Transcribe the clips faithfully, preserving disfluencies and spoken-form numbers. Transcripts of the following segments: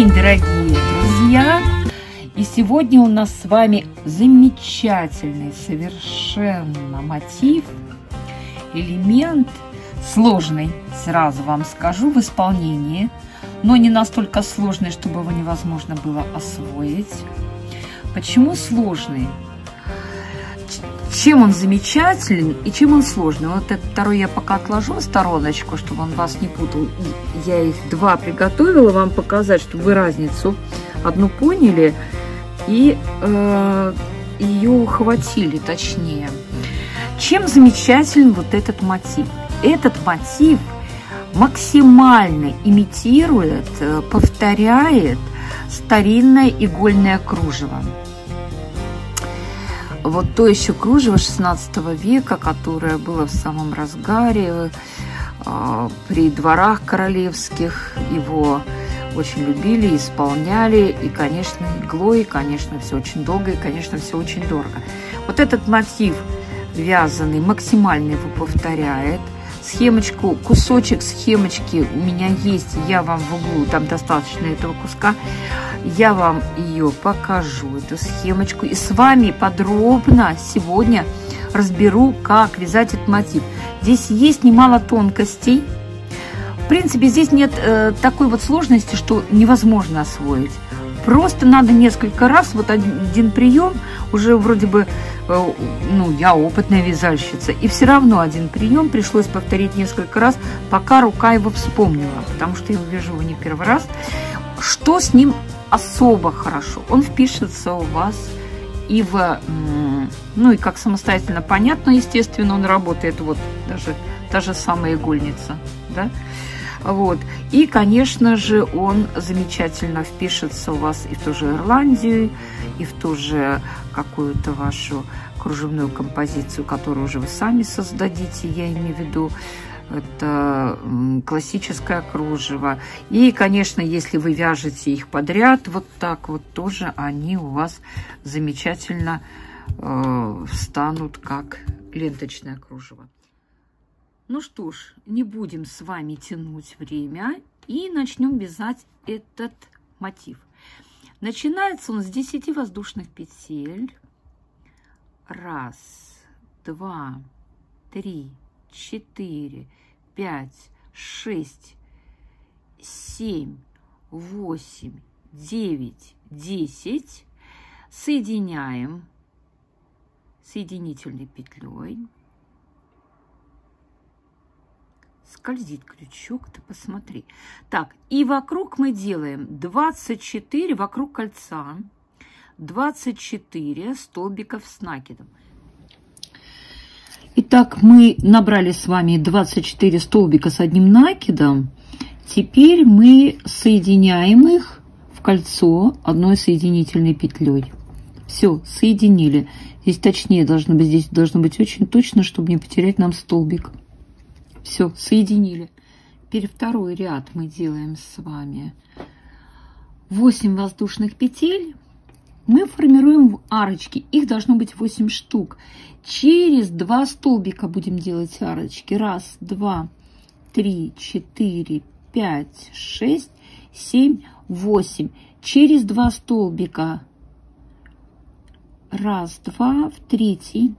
день, дорогие друзья! И сегодня у нас с вами замечательный совершенно мотив, элемент, сложный, сразу вам скажу, в исполнении, но не настолько сложный, чтобы его невозможно было освоить. Почему сложный? Чем он замечателен и чем он сложный? Вот этот второй я пока отложу в стороночку, чтобы он вас не путал. Я их два приготовила вам показать, чтобы вы разницу одну поняли и э, ее ухватили точнее. Чем замечателен вот этот мотив? Этот мотив максимально имитирует, повторяет старинное игольное кружево. Вот то еще кружево шестнадцатого века, которое было в самом разгаре э, при дворах королевских. Его очень любили, исполняли. И, конечно, иглой, и, конечно, все очень долго, и, конечно, все очень дорого. Вот этот мотив вязаный максимально его повторяет. Схемочку, кусочек схемочки у меня есть, я вам в углу, там достаточно этого куска, я вам ее покажу, эту схемочку, и с вами подробно сегодня разберу, как вязать этот мотив. Здесь есть немало тонкостей, в принципе, здесь нет э, такой вот сложности, что невозможно освоить. Просто надо несколько раз, вот один, один прием, уже вроде бы, э, ну, я опытная вязальщица, и все равно один прием пришлось повторить несколько раз, пока рука его вспомнила, потому что я вяжу его не первый раз. Что с ним особо хорошо? Он впишется у вас и в, ну, и как самостоятельно понятно, естественно, он работает, вот, даже та же самая игольница, да? Вот. И, конечно же, он замечательно впишется у вас и в ту же Ирландию, и в ту же какую-то вашу кружевную композицию, которую уже вы сами создадите, я имею в виду, это классическое кружево. И, конечно, если вы вяжете их подряд, вот так вот тоже они у вас замечательно э, встанут как ленточное кружево. Ну что ж, не будем с вами тянуть время и начнем вязать этот мотив. Начинается он с десяти воздушных петель. Раз, два, три, четыре, пять, шесть, семь, восемь, девять, десять. Соединяем соединительной петлей. Скользит крючок, ты посмотри. Так, и вокруг мы делаем двадцать четыре, вокруг кольца, двадцать четыре столбиков с накидом. Итак, мы набрали с вами двадцать четыре столбика с одним накидом. Теперь мы соединяем их в кольцо одной соединительной петлей. Все, соединили. Здесь точнее должно быть, здесь должно быть очень точно, чтобы не потерять нам столбик. Все, соединили. Теперь второй ряд мы делаем с вами восемь воздушных петель. Мы формируем арочки. Их должно быть восемь штук. Через два столбика будем делать арочки. Раз, два, три, четыре, пять, шесть, семь, восемь. Через два столбика. Раз, два, в третий.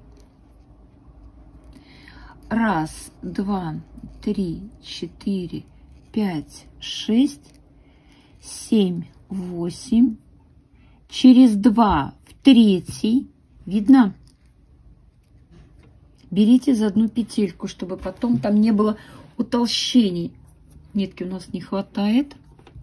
Раз, два, три, четыре, пять, шесть, семь, восемь. Через два в третий. Видно? Берите за одну петельку, чтобы потом там не было утолщений. Нитки у нас не хватает.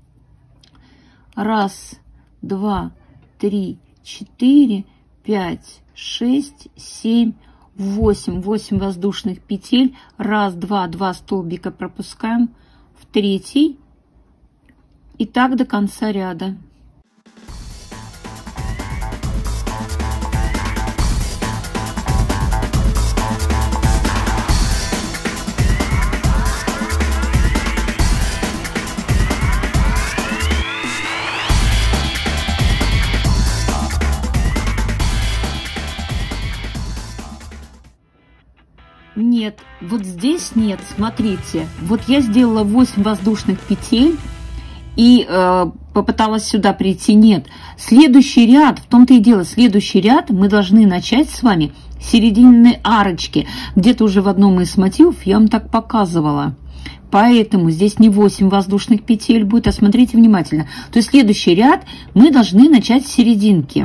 Раз, два, три, четыре, пять, шесть, семь, восемь. восемь воздушных петель. Раз, два, два столбика пропускаем в третий. И так до конца ряда. Нет, вот здесь нет, смотрите, вот я сделала восемь воздушных петель, и э, попыталась сюда прийти. Нет. Следующий ряд, в том-то и дело, следующий ряд мы должны начать с вами с серединной арочки. Где-то уже в одном из мотивов я вам так показывала. Поэтому здесь не восемь воздушных петель будет, а смотрите внимательно. То есть следующий ряд мы должны начать с серединки.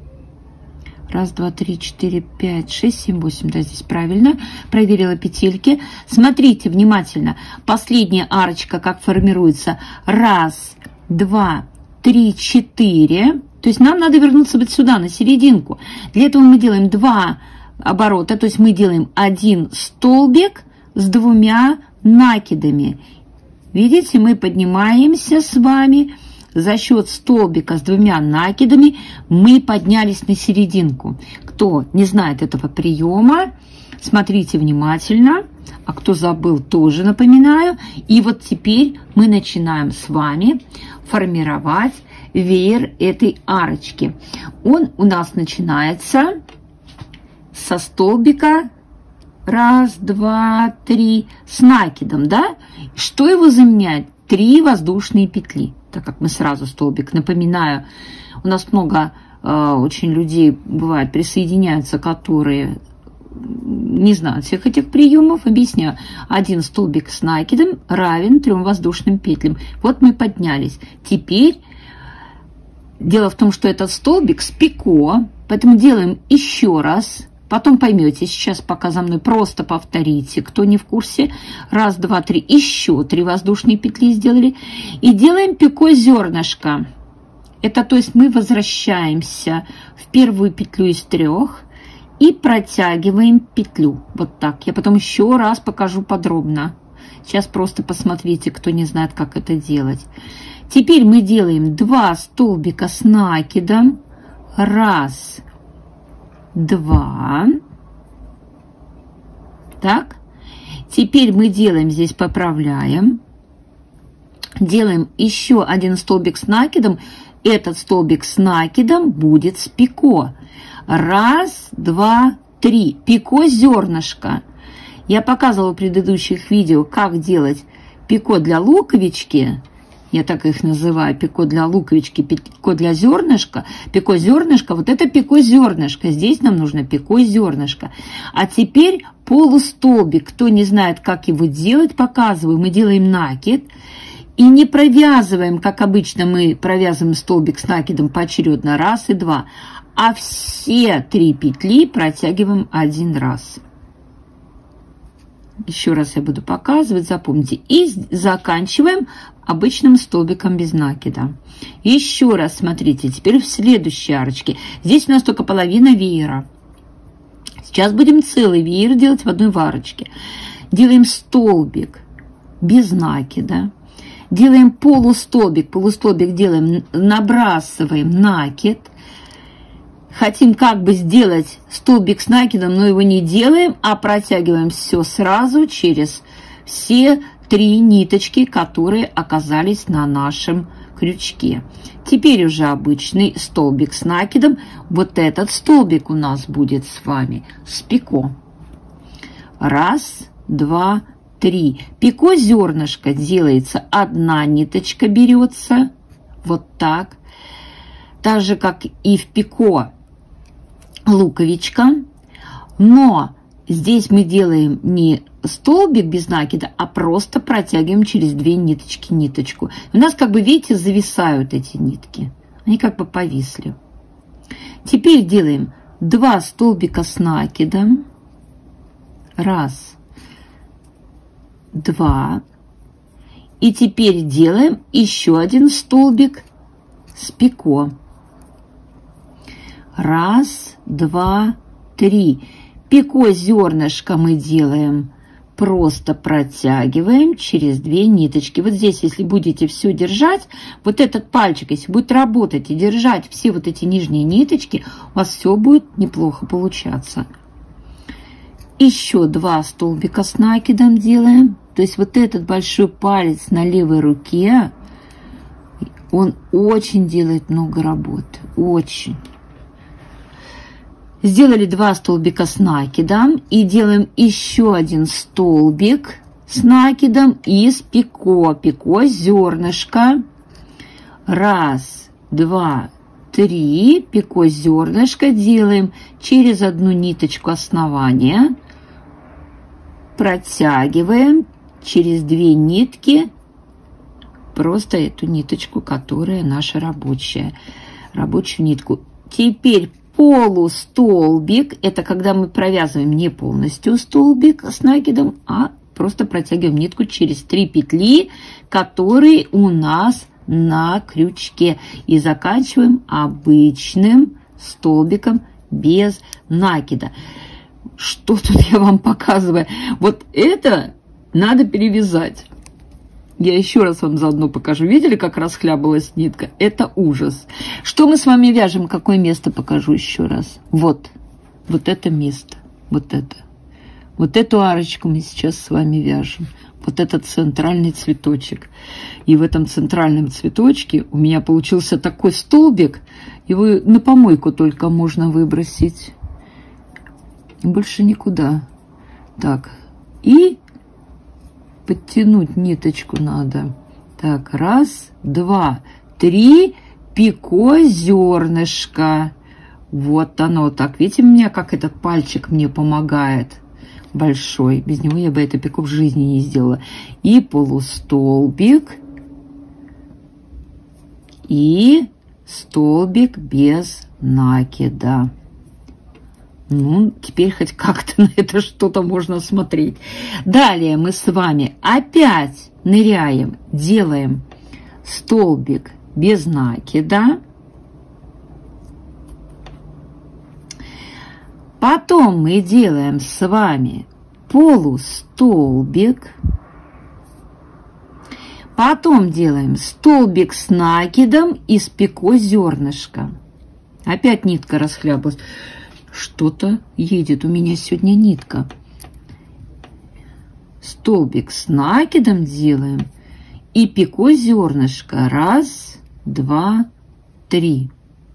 Раз, два, три, четыре, пять, шесть, семь, восемь. Да, здесь правильно. Проверила петельки. Смотрите внимательно. Последняя арочка как формируется. Раз, два, три, четыре. То есть нам надо вернуться вот сюда, на серединку. Для этого мы делаем два оборота. То есть мы делаем один столбик с двумя накидами. Видите, мы поднимаемся с вами. За счет столбика с двумя накидами мы поднялись на серединку. Кто не знает этого приема, смотрите внимательно. А кто забыл, тоже напоминаю. И вот теперь мы начинаем с вами формировать веер этой арочки. Он у нас начинается со столбика раз, два, три с накидом, да? Что его заменяет? Три воздушные петли. Так как мы сразу столбик, напоминаю, у нас много э, очень людей бывает присоединяются, которые не знают всех этих приемов. Объясняю. Один столбик с накидом равен трем воздушным петлям. Вот мы поднялись. Теперь дело в том, что этот столбик с пико, поэтому делаем еще раз. Потом поймете, сейчас пока за мной просто повторите, кто не в курсе. Раз, два, три, еще три воздушные петли сделали. И делаем пико зернышко. Это то есть мы возвращаемся в первую петлю из трех и протягиваем петлю. Вот так. Я потом еще раз покажу подробно. Сейчас просто посмотрите, кто не знает, как это делать. Теперь мы делаем два столбика с накидом. Раз, два. Так. Теперь мы делаем здесь, поправляем. Делаем еще один столбик с накидом. Этот столбик с накидом будет с пико. Раз, два, три. Пико зернышко. Я показывала в предыдущих видео, как делать пико для луковички. Я так их называю. Пико для луковички, пико для зернышка. Пико зернышко. Вот это пико зернышко. Здесь нам нужно пико зернышко. А теперь полустолбик. Кто не знает, как его делать, показываю. Мы делаем накид. И не провязываем, как обычно мы провязываем столбик с накидом поочередно. Раз и два. А все три петли протягиваем один раз. Еще раз я буду показывать, запомните. И заканчиваем обычным столбиком без накида. Еще раз смотрите, теперь в следующей арочке. Здесь у нас только половина веера. Сейчас будем целый веер делать в одной арочке. Делаем столбик без накида. Делаем полустолбик. Полустолбик делаем, набрасываем накид. Хотим как бы сделать столбик с накидом, но его не делаем, а протягиваем все сразу через все три ниточки, которые оказались на нашем крючке. Теперь уже обычный столбик с накидом. Вот этот столбик у нас будет с вами с пико. Раз, два, три. Пико зернышко делается, одна ниточка берется. Вот так. Так же, как и в пико луковичка, но здесь мы делаем не столбик без накида, а просто протягиваем через две ниточки ниточку. У нас, как бы, видите, зависают эти нитки. Они как бы повисли. Теперь делаем два столбика с накидом. Раз, два. И теперь делаем еще один столбик с пико. Раз, два, три. Пико зернышко мы делаем, просто протягиваем через две ниточки. Вот здесь, если будете все держать, вот этот пальчик, если будет работать и держать все вот эти нижние ниточки, у вас все будет неплохо получаться. Еще два столбика с накидом делаем. То есть вот этот большой палец на левой руке, он очень делает много работы. Очень. Сделали два столбика с накидом и делаем еще один столбик с накидом из пико. Пико зернышко. Раз, два, три. Пико зернышко делаем через одну ниточку основания. Протягиваем через две нитки. Просто эту ниточку, которая наша рабочая. Рабочую нитку. Теперь полустолбик. Это когда мы провязываем не полностью столбик с накидом, а просто протягиваем нитку через три петли, которые у нас на крючке. И заканчиваем обычным столбиком без накида. Что тут я вам показываю? Вот это надо перевязать. Я еще раз вам заодно покажу. Видели, как расхлябалась нитка? Это ужас. Что мы с вами вяжем? Какое место покажу еще раз? Вот. Вот это место. Вот это. Вот эту арочку мы сейчас с вами вяжем. Вот этот центральный цветочек. И в этом центральном цветочке у меня получился такой столбик. Его на помойку только можно выбросить. Больше никуда. Так. И подтянуть ниточку надо. Так, раз, два, три. Пико зернышко. Вот оно так. Видите, у меня как этот пальчик мне помогает. Большой. Без него я бы это пико в жизни не сделала. И полустолбик. И столбик без накида. Ну, теперь хоть как-то на это что-то можно смотреть. Далее мы с вами опять ныряем, делаем столбик без накида. Потом мы делаем с вами полустолбик. Потом делаем столбик с накидом из пико зернышка. Опять нитка расхлябалась. Что-то едет у меня сегодня нитка. Столбик с накидом делаем. И пико зернышко. Раз, два, три.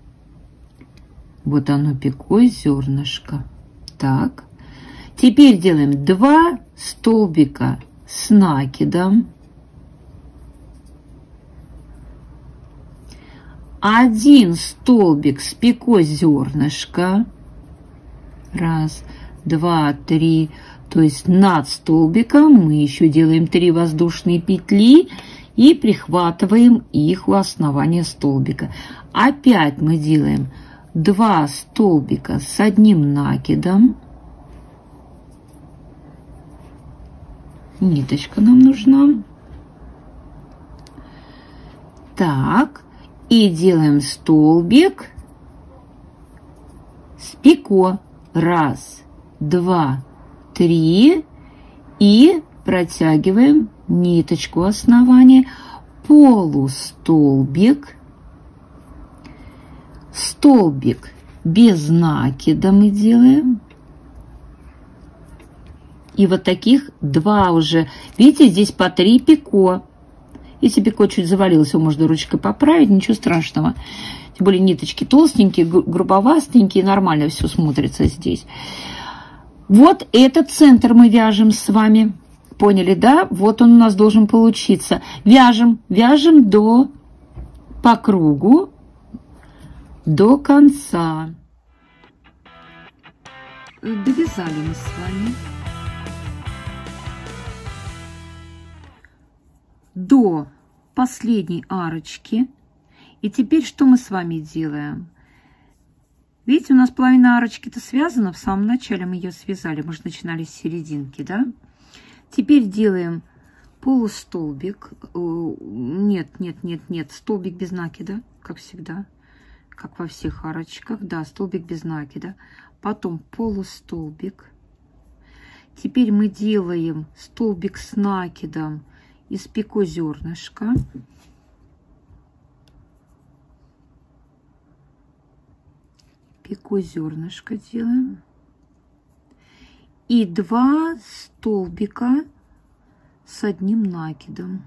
Вот оно, пико зернышко. Так. Теперь делаем два столбика с накидом. Один столбик с пико зернышко. Раз, два, три. То есть над столбиком мы еще делаем три воздушные петли и прихватываем их у основания столбика. Опять мы делаем два столбика с одним накидом. Ниточка нам нужна. Так. И делаем столбик с пико. Раз, два, три. И протягиваем ниточку основания. Полустолбик. Столбик без накида мы делаем. И вот таких два уже. Видите, здесь по три пико. Если пико чуть завалился, можно ручкой поправить, ничего страшного. Тем более ниточки толстенькие, грубовастенькие, нормально все смотрится здесь. Вот этот центр мы вяжем с вами. Поняли, да? Вот он у нас должен получиться. Вяжем, вяжем до, по кругу, до конца. Довязали мы с вами до последней арочки. И теперь что мы с вами делаем? Видите, у нас половина арочки-то связана. В самом начале мы ее связали. Мы же начинали с серединки, да? Теперь делаем полустолбик. Нет, нет, нет, нет. Столбик без накида, как всегда. Как во всех арочках. Да, столбик без накида. Потом полустолбик. Теперь мы делаем столбик с накидом из пико зернышка. Пико зернышко делаем. И два столбика с одним накидом.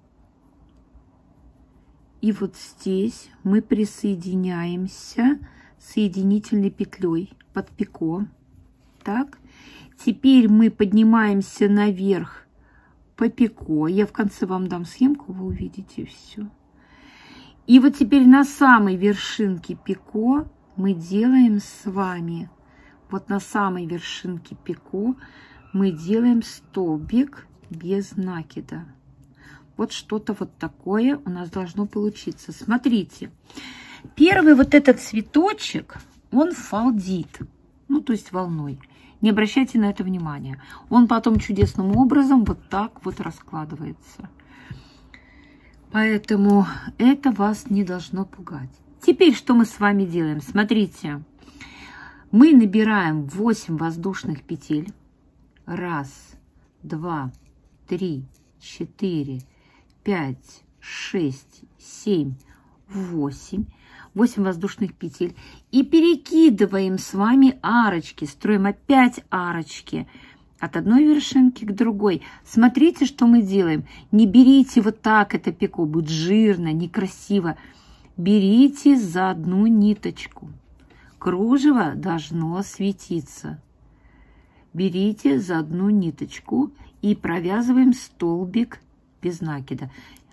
И вот здесь мы присоединяемся соединительной петлей под пико. Так. Теперь мы поднимаемся наверх по пико. Я в конце вам дам схемку, вы увидите все. И вот теперь на самой вершинке пико мы делаем с вами, вот на самой вершинке пико мы делаем столбик без накида. Вот что-то вот такое у нас должно получиться. Смотрите, первый вот этот цветочек, он фалдит, ну то есть волной. Не обращайте на это внимания. Он потом чудесным образом вот так вот раскладывается. Поэтому это вас не должно пугать. Теперь что мы с вами делаем? Смотрите, мы набираем восемь воздушных петель. Раз, два, три, четыре, пять, шесть, семь, восемь. восемь воздушных петель. И перекидываем с вами арочки. Строим опять арочки. От одной вершинки к другой. Смотрите, что мы делаем. Не берите вот так это пико. Будет жирно, некрасиво. Берите за одну ниточку. Кружево должно светиться. Берите за одну ниточку и провязываем столбик без накида.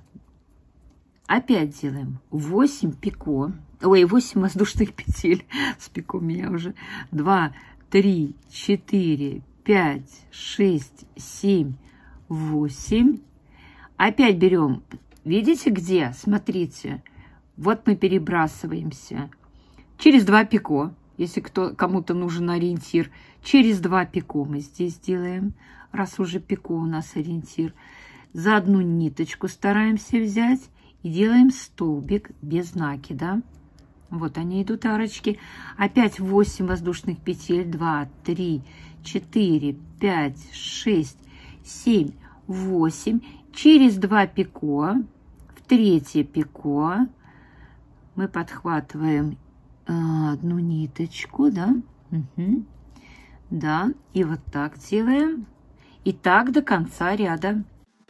Опять делаем восемь пико. Ой, восемь воздушных петель. С пико меня уже. два, три, четыре, пять, шесть, семь, восемь. Опять берем. Видите где? Смотрите. Вот мы перебрасываемся. Через два пико. Если кто, кому-то нужен ориентир. Через два пико мы здесь делаем. Раз уже пико у нас ориентир. За одну ниточку стараемся взять. И делаем столбик без накида. Вот они идут арочки. Опять восемь воздушных петель. два, три, четыре, пять, шесть, семь, восемь. Через два пико в третье пико мы подхватываем э, одну ниточку, да? Угу. Да, и вот так делаем. И так до конца ряда.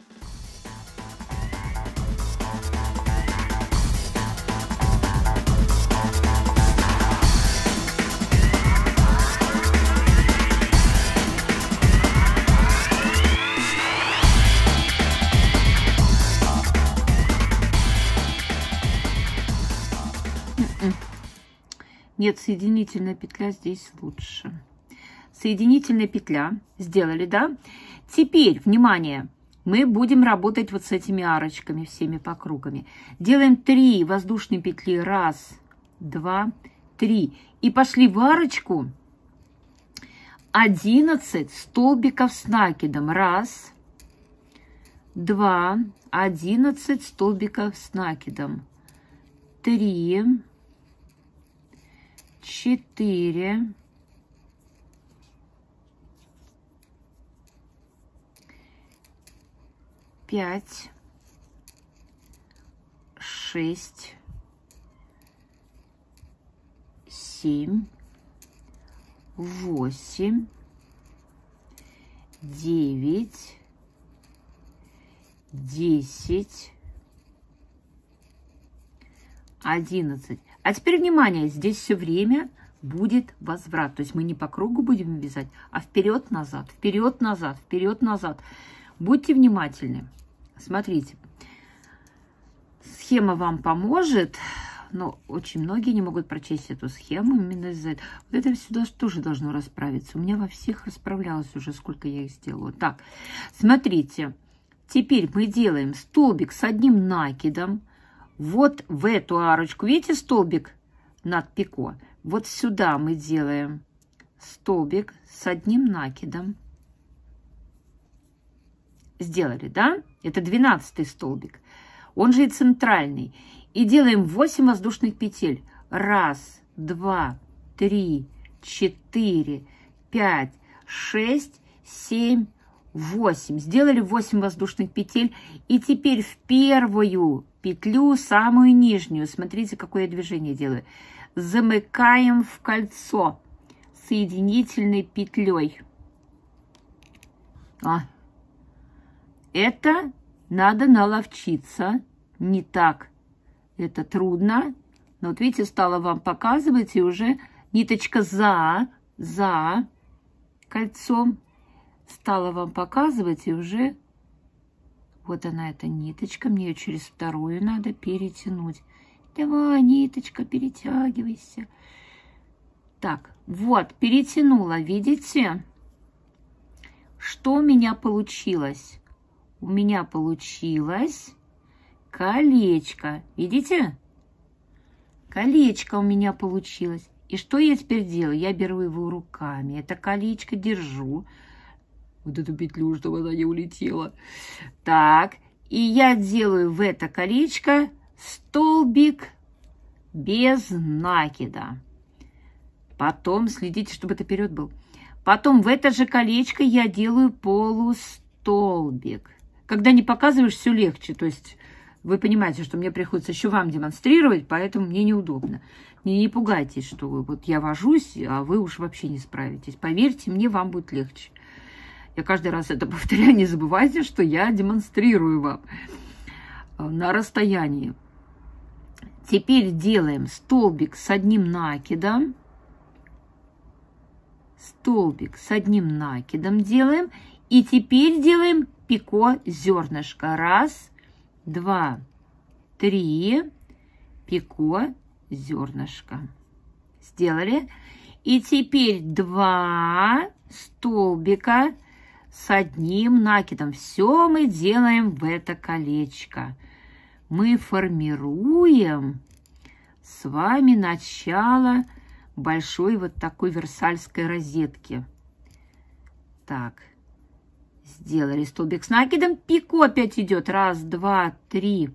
Нет, соединительная петля здесь лучше. Соединительная петля. Сделали, да? Теперь, внимание, мы будем работать вот с этими арочками, всеми по кругами. Делаем три воздушные петли. Раз, два, три. И пошли в арочку одиннадцать столбиков с накидом. Раз, два, одиннадцать столбиков с накидом. Три, четыре, пять, шесть, семь, восемь, девять, десять, одиннадцать. А теперь, внимание, здесь все время будет возврат. То есть мы не по кругу будем вязать, а вперед-назад, вперед-назад, вперед-назад. Будьте внимательны. Смотрите. Схема вам поможет, но очень многие не могут прочесть эту схему именно из-за этого. Вот это все тоже должно расправиться. У меня во всех расправлялось уже, сколько я их сделала. Так, смотрите. Теперь мы делаем столбик с одним накидом. Вот в эту арочку, видите столбик над пико? Вот сюда мы делаем столбик с одним накидом. Сделали, да? Это двенадцатый столбик. Он же и центральный. И делаем восемь воздушных петель. Раз, два, три, четыре, пять, шесть, семь, восемь. Сделали восемь воздушных петель. И теперь в первую петлю, самую нижнюю, смотрите, какое я движение делаю, замыкаем в кольцо соединительной петлей. А. Это надо наловчиться, не так. Это трудно. Но вот видите, стала вам показывать, и уже ниточка за, за кольцом стала вам показывать, и уже вот она, эта ниточка, мне ее через вторую надо перетянуть. Давай, ниточка, перетягивайся. Так, вот, перетянула, видите? Что у меня получилось? У меня получилось колечко. Видите? Колечко у меня получилось. И что я теперь делаю? Я беру его руками. Это колечко держу. Вот эту петлю, чтобы она не улетела. Так. И я делаю в это колечко столбик без накида. Потом следите, чтобы это вперед был. Потом в это же колечко я делаю полустолбик. Когда не показываешь, все легче. То есть вы понимаете, что мне приходится еще вам демонстрировать, поэтому мне неудобно. Не, не пугайтесь, что вот я вожусь, а вы уж вообще не справитесь. Поверьте мне, вам будет легче. Я каждый раз это повторяю, не забывайте, что я демонстрирую вам на расстоянии. Теперь делаем столбик с одним накидом. Столбик с одним накидом делаем. И теперь делаем пико зернышко. Раз, два, три, пико зернышко. Сделали. И теперь два столбика с одним накидом. Все мы делаем в это колечко. Мы формируем с вами начало большой вот такой версальской розетки. Так, сделали столбик с накидом. Пико опять идет. Раз, два, три.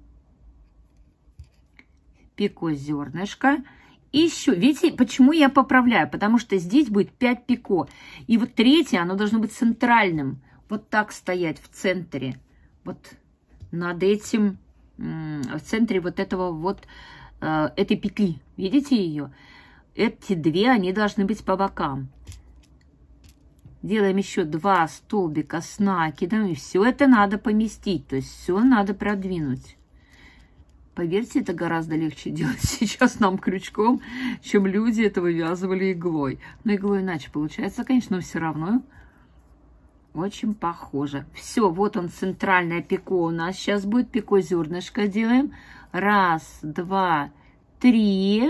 Пико зернышко. Еще, видите, почему я поправляю? Потому что здесь будет пять пико. И вот третье, оно должно быть центральным. Вот так стоять в центре. Вот над этим, в центре вот этого вот, этой петли. Видите ее? Эти две, они должны быть по бокам. Делаем еще два столбика с накидом. И все это надо поместить. То есть все надо продвинуть. Поверьте, это гораздо легче делать сейчас нам крючком, чем люди это вывязывали иглой. Но иглой иначе получается, конечно, но все равно очень похоже. Все, вот он, центральное пико у нас сейчас будет. Пико зернышко делаем. Раз, два, три.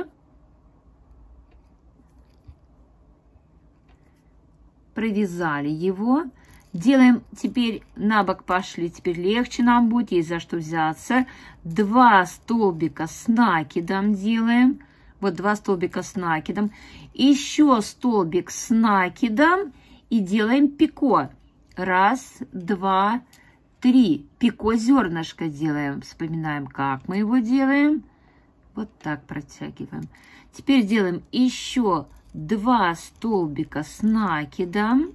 Провязали его. Делаем теперь на бок пошли, теперь легче нам будет, есть за что взяться. Два столбика с накидом делаем. Вот два столбика с накидом. Еще столбик с накидом и делаем пико. Раз, два, три. Пико зернышко делаем. Вспоминаем, как мы его делаем. Вот так протягиваем. Теперь делаем еще два столбика с накидом.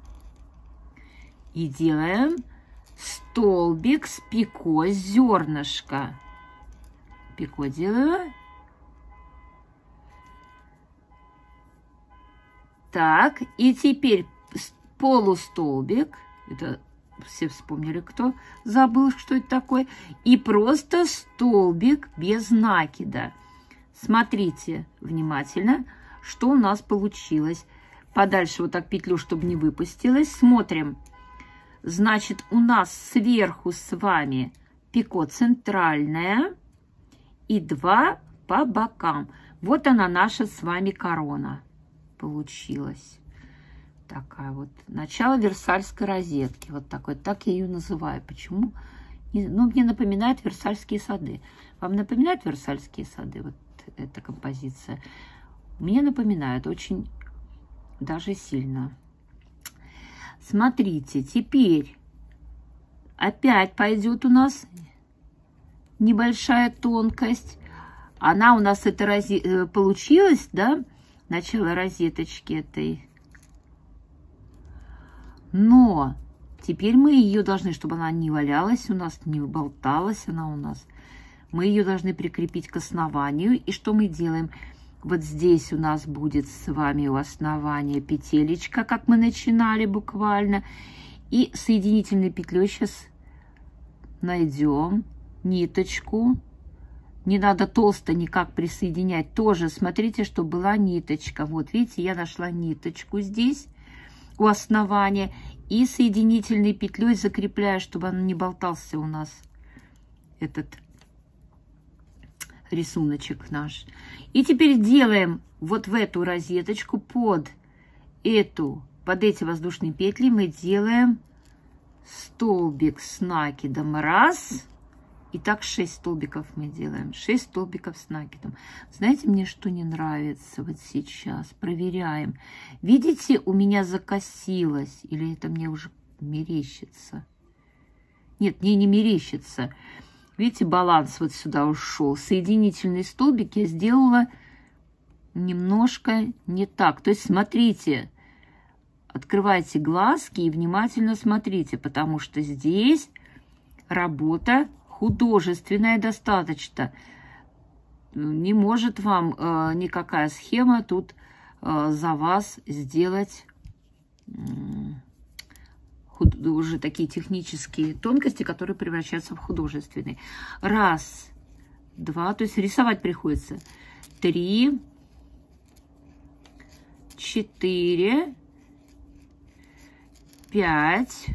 И делаем столбик с пико зернышко. Пико делаю. Так, и теперь полустолбик. Это все вспомнили, кто забыл, что это такое. И просто столбик без накида. Смотрите внимательно, что у нас получилось. Подальше вот так петлю, чтобы не выпустилась. Смотрим. Значит, у нас сверху с вами пико центральная и два по бокам. Вот она, наша с вами корона получилась. Такая вот. Начало версальской розетки. Вот такой. Так я ее называю. Почему? Ну, мне напоминает Версальские сады. Вам напоминает Версальские сады? Вот эта композиция. Мне напоминает очень даже сильно. Смотрите, теперь опять пойдет у нас небольшая тонкость. Она у нас это розе... получилась, да? Начало розеточки этой. Но теперь мы ее должны, чтобы она не валялась у нас, не болталась она у нас. Мы ее должны прикрепить к основанию. И что мы делаем? Вот здесь у нас будет с вами у основания петелечка, как мы начинали буквально. И соединительной петлей сейчас найдем ниточку. Не надо толсто никак присоединять. Тоже смотрите, чтобы была ниточка. Вот видите, я нашла ниточку здесь у основания. И соединительной петлей закрепляю, чтобы он не болтался у нас, этот рисуночек наш. И теперь делаем вот в эту розеточку под эту, под эти воздушные петли мы делаем столбик с накидом. Раз. И так шесть столбиков мы делаем. шесть столбиков с накидом. Знаете, мне что не нравится вот сейчас? Проверяем. Видите, у меня закосилось. Или это мне уже мерещится? Нет, мне не мерещится. Видите, баланс вот сюда ушел. Соединительный столбик я сделала немножко не так. То есть смотрите, открывайте глазки и внимательно смотрите, потому что здесь работа художественная достаточно. Не может вам э, никакая схема тут э, за вас сделать э, худ, уже такие технические тонкости, которые превращаются в художественные. Раз, два, то есть рисовать приходится. Три, четыре, пять,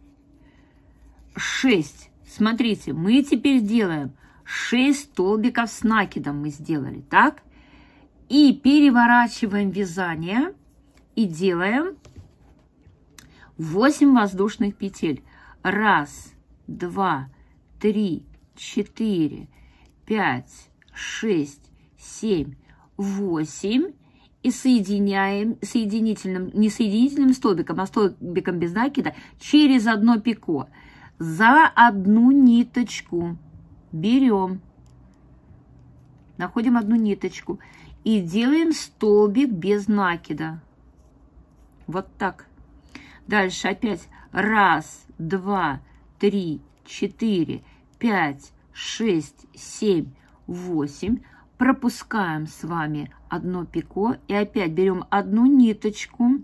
шесть. Смотрите, мы теперь делаем шесть столбиков с накидом мы сделали, так? И переворачиваем вязание и делаем восемь воздушных петель. Раз, два, три, четыре, пять, шесть, семь, восемь. И соединяем соединительным, не соединительным столбиком, а столбиком без накида через одно пико. За одну ниточку берем, находим одну ниточку и делаем столбик без накида. Вот так. Дальше опять раз, два, три, четыре, пять, шесть, семь, восемь. Пропускаем с вами одно пико и опять берем одну ниточку.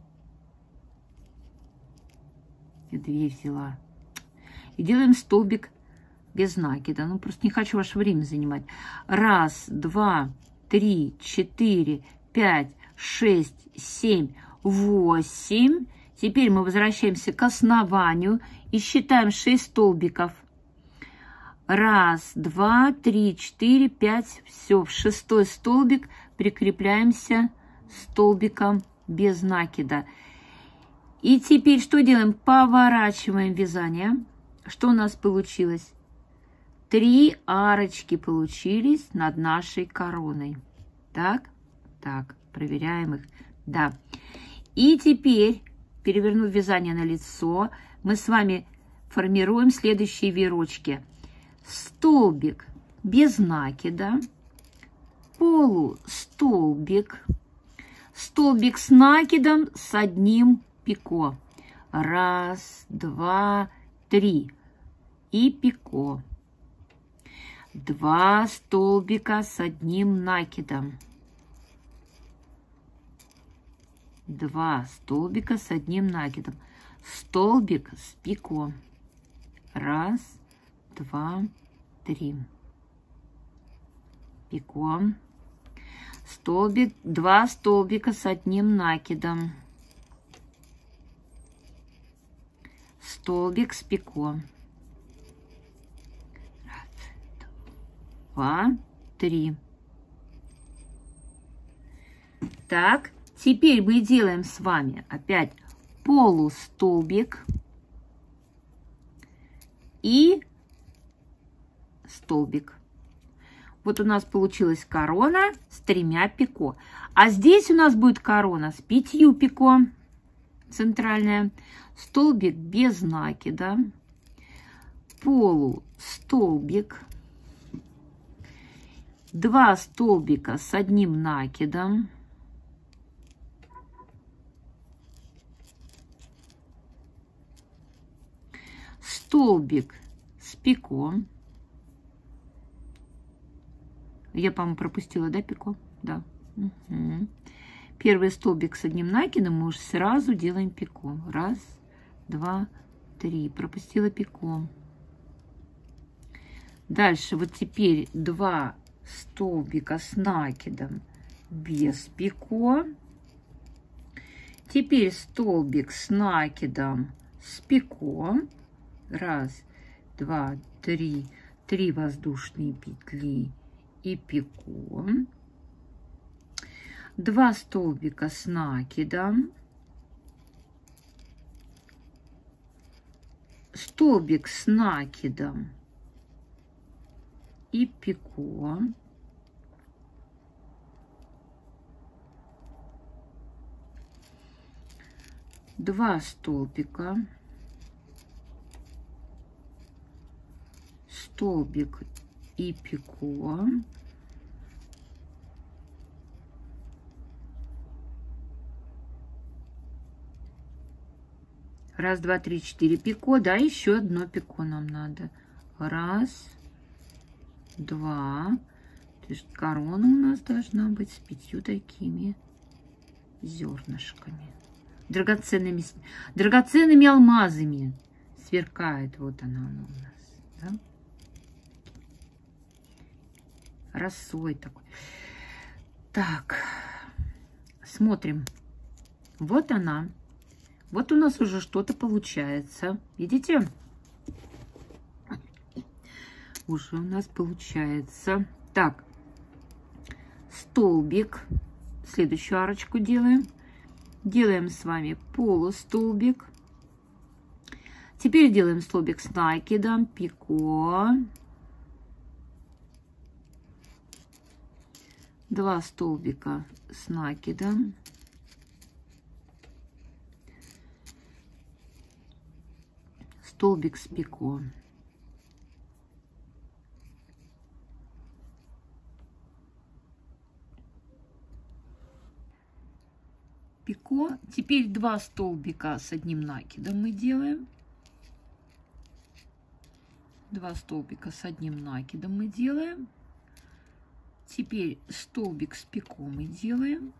И две взяла. И делаем столбик без накида. Ну, просто не хочу ваше время занимать. Раз, два, три, четыре, пять, шесть, семь, восемь. Теперь мы возвращаемся к основанию и считаем шесть столбиков. Раз, два, три, четыре, пять. Все, в шестой столбик прикрепляемся столбиком без накида. И теперь что делаем? Поворачиваем вязание. Что у нас получилось? Три арочки получились над нашей короной. Так, так, проверяем их. Да. И теперь, перевернув вязание на лицо, мы с вами формируем следующие веерочки. Столбик без накида, полустолбик, столбик с накидом с одним пико. Раз, два, три. И пико. Два столбика с одним накидом. Два столбика с одним накидом. Столбик с пико. Раз, два, три. Пико. Столбик, два столбика с одним накидом. Столбик с пико. Раз, два, три. Так, теперь мы делаем с вами опять полустолбик и столбик. Вот у нас получилась корона с тремя пико. А здесь у нас будет корона с пятью пико. Центральная. Столбик без накида. Полустолбик. Два столбика с одним накидом. Столбик с пико. Я, по-моему, пропустила, да, пико? Да. Угу. Первый столбик с одним накидом мы уже сразу делаем пико. Раз, два, три. Пропустила пико. Дальше вот теперь два столбика с накидом без пико. Теперь столбик с накидом с пико. Раз, два, три. Три воздушные петли и пико. Два столбика с накидом. Столбик с накидом и пико. Два столбика, столбик и пико. Раз, два, три, четыре пико, да, еще одно пико нам надо. Раз, два. То есть корона у нас должна быть с пятью такими зернышками. Драгоценными, драгоценными алмазами сверкает. Вот она, она у нас. Да? Росой такой. Так, смотрим. Вот она. Вот у нас уже что-то получается. Видите? Уже у нас получается. Так, столбик. Следующую арочку делаем. Делаем с вами полустолбик. Теперь делаем столбик с накидом, пико. Два столбика с накидом. Столбик с пико. Пико. Теперь два столбика с одним накидом мы делаем. Два столбика с одним накидом мы делаем. Теперь столбик с пико мы делаем.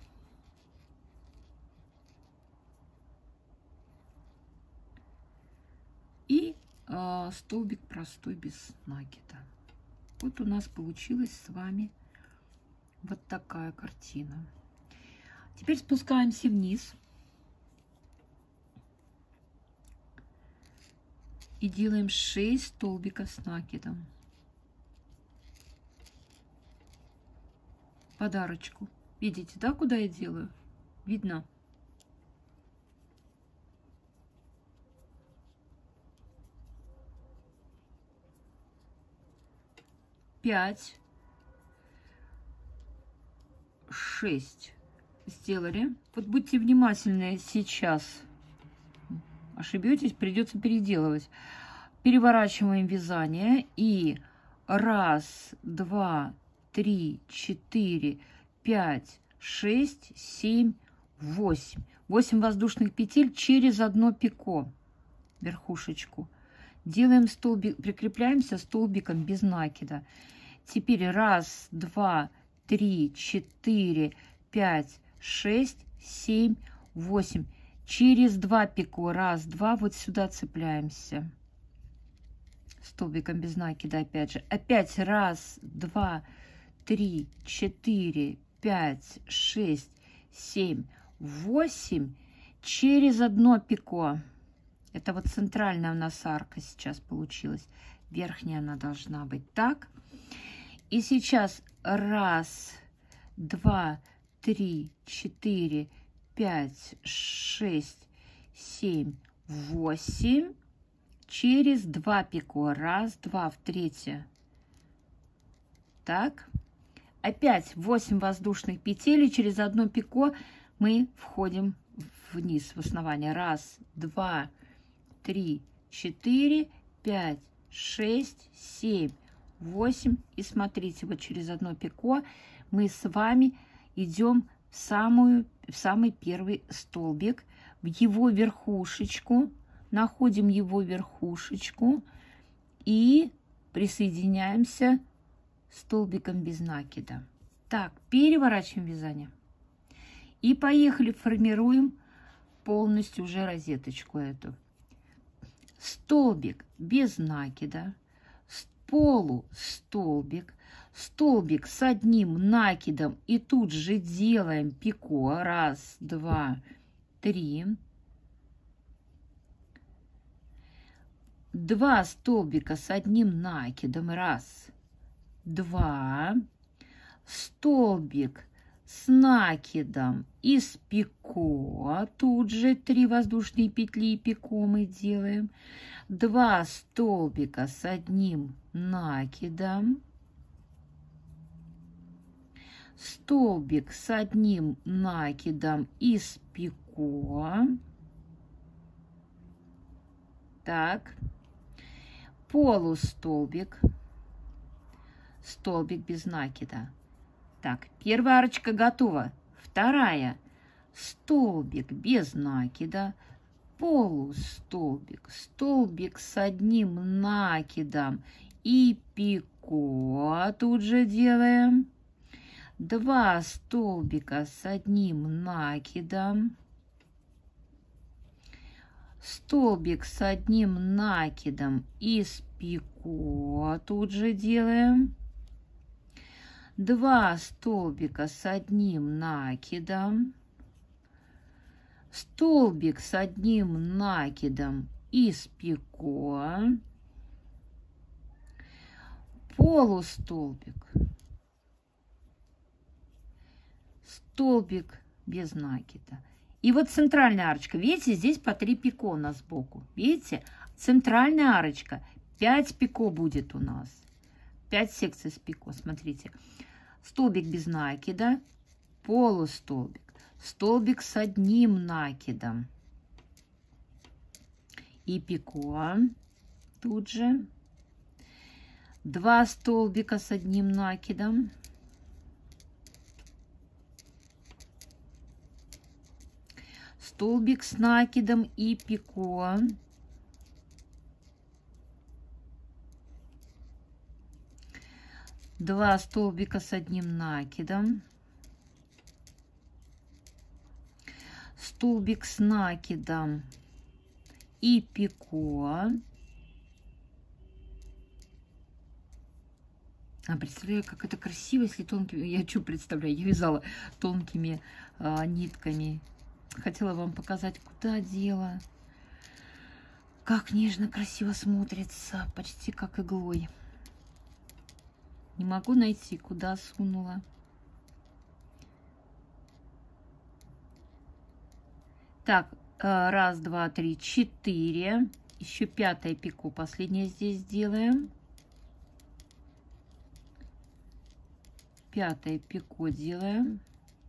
И э, столбик простой без накида. Вот у нас получилась с вами вот такая картина. Теперь спускаемся вниз и делаем шесть столбиков с накидом. Подарочку. Видите, да, куда я делаю? Видно? Пять, шесть сделали. Вот будьте внимательны сейчас. Ошибетесь, придется переделывать. Переворачиваем вязание и раз, два, три, четыре, пять, шесть, семь, восемь. восемь воздушных петель через одно пико, верхушечку. Делаем столбик, прикрепляемся столбиком без накида. Теперь раз, два, три, четыре, пять, шесть, семь, восемь. Через два пико. Раз, два, вот сюда цепляемся. Столбиком без накида опять же. Опять раз, два, три, четыре, пять, шесть, семь, восемь. Через одно пико. Это вот центральная у нас арка сейчас получилась. Верхняя она должна быть так. И сейчас раз, два, три, четыре, пять, шесть, семь, восемь. Через два пико. Раз, два, в третье. Так. Опять восемь воздушных петель. И через одно пико мы входим вниз в основание. Раз, два, три, четыре, пять, шесть, семь, восемь. И смотрите, вот через одно пико мы с вами идем в, самую, в самый первый столбик, в его верхушечку, находим его верхушечку и присоединяемся столбиком без накида. Так, переворачиваем вязание. И поехали, формируем полностью уже розеточку эту. Столбик без накида, полустолбик, столбик с одним накидом и тут же делаем пико. Раз, два, три. Два столбика с одним накидом. Раз, два, столбик с накидом из пико, тут же три воздушные петли и пико мы делаем, два столбика с одним накидом, столбик с одним накидом из пико, так, полустолбик, столбик без накида. Так, первая арочка готова. Вторая. Столбик без накида, полустолбик, столбик с одним накидом и пико тут же делаем. Два столбика с одним накидом, столбик с одним накидом из пико тут же делаем. Два столбика с одним накидом, столбик с одним накидом из пико, полустолбик, столбик без накида. И вот центральная арочка. Видите, здесь по три пико у нас сбоку. Видите, центральная арочка. пять пико будет у нас. пять секций с пико. Смотрите. Столбик без накида, полустолбик, столбик с одним накидом и пико тут же, два столбика с одним накидом, столбик с накидом и пико, два столбика с одним накидом, столбик с накидом и пико. А представляю, как это красиво, если тонкими... Я что представляю? Я вязала тонкими а, нитками. Хотела вам показать, куда дело. Как нежно, красиво смотрится, почти как иглой. Не могу найти, куда сунула. Так, раз, два, три, четыре. Еще пятое пико, последнее здесь делаем. Пятое пико делаем.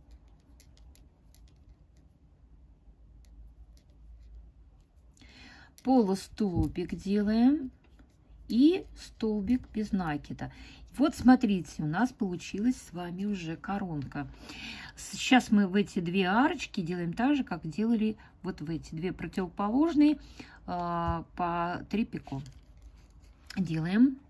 Полустолбик делаем. И столбик без накида. Вот смотрите, у нас получилась с вами уже коронка. Сейчас мы в эти две арочки делаем так же, как делали вот в эти две противоположные по три пико. Делаем.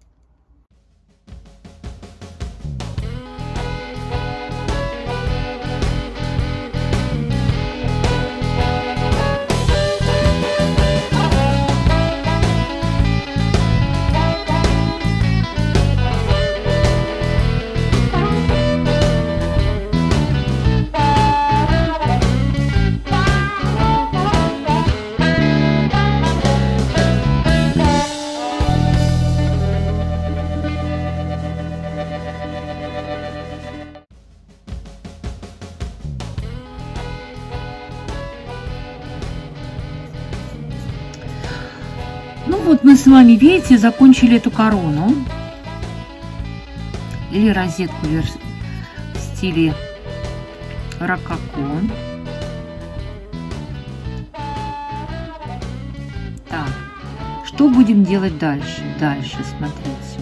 Ну вот мы с вами, видите, закончили эту корону или розетку в стиле рококо. Так, что будем делать дальше? Дальше, смотрите.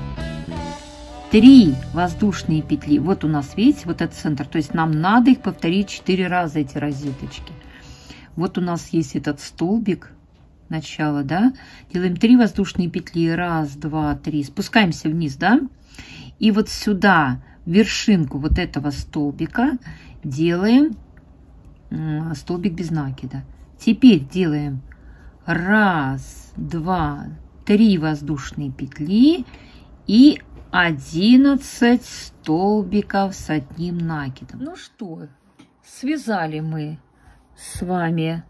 Три воздушные петли. Вот у нас, видите, вот этот центр. То есть нам надо их повторить четыре раза, эти розеточки. Вот у нас есть этот столбик. Начало, да, делаем три воздушные петли, раз, два, три, спускаемся вниз, да, и вот сюда, в вершинку вот этого столбика делаем столбик без накида. Теперь делаем раз, два, три воздушные петли и одиннадцать столбиков с одним накидом. Ну что, связали мы с вами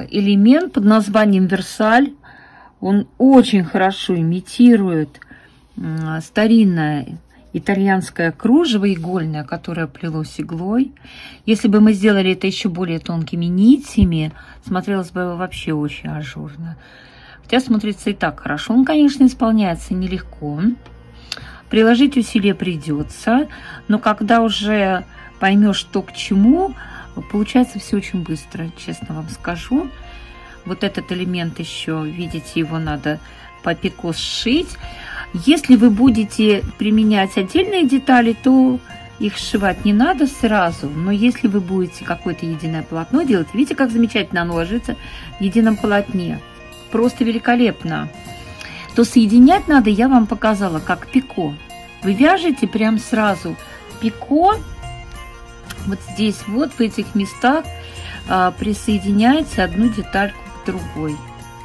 элемент под названием Версаль. Он очень хорошо имитирует старинное итальянское кружево игольное, которое плелось иглой. Если бы мы сделали это еще более тонкими нитями, смотрелось бы вообще очень ажурно. Хотя смотрится и так хорошо. Он, конечно, исполняется нелегко. Приложить усилия придется, но когда уже поймешь, что к чему, получается все очень быстро, честно вам скажу. Вот этот элемент еще, видите, его надо по пико сшить. Если вы будете применять отдельные детали, то их сшивать не надо сразу. Но если вы будете какое-то единое полотно делать, видите, как замечательно оно ложится в едином полотне. Просто великолепно. То соединять надо, я вам показала, как пико. Вы вяжете прям сразу пико. Вот здесь вот в этих местах а, присоединяете одну детальку к другой.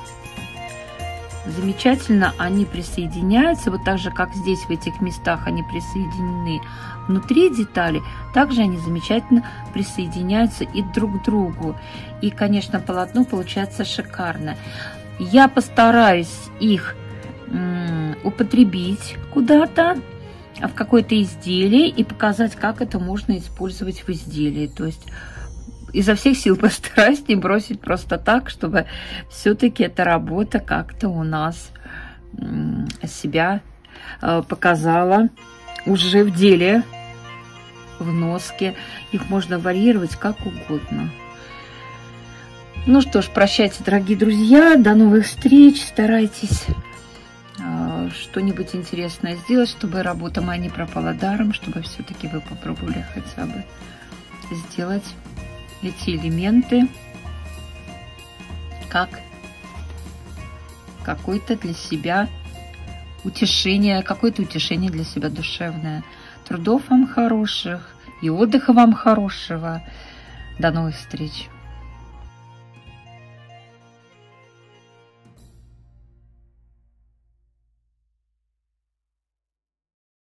Замечательно они присоединяются, вот так же, как здесь в этих местах они присоединены внутри детали, также они замечательно присоединяются и друг к другу. И, конечно, полотно получается шикарно. Я постараюсь их м, употребить куда-то, в какое-то изделие, и показать, как это можно использовать в изделии. То есть изо всех сил постараюсь не бросить просто так, чтобы все-таки эта работа как-то у нас себя показала уже в деле, в носке. Их можно варьировать как угодно. Ну что ж, прощайте, дорогие друзья. До новых встреч. Старайтесь что-нибудь интересное сделать, чтобы работа моя не пропала даром, чтобы все-таки вы попробовали хотя бы сделать эти элементы как какое-то для себя утешение, какое-то утешение для себя душевное. Трудов вам хороших и отдыха вам хорошего. До новых встреч!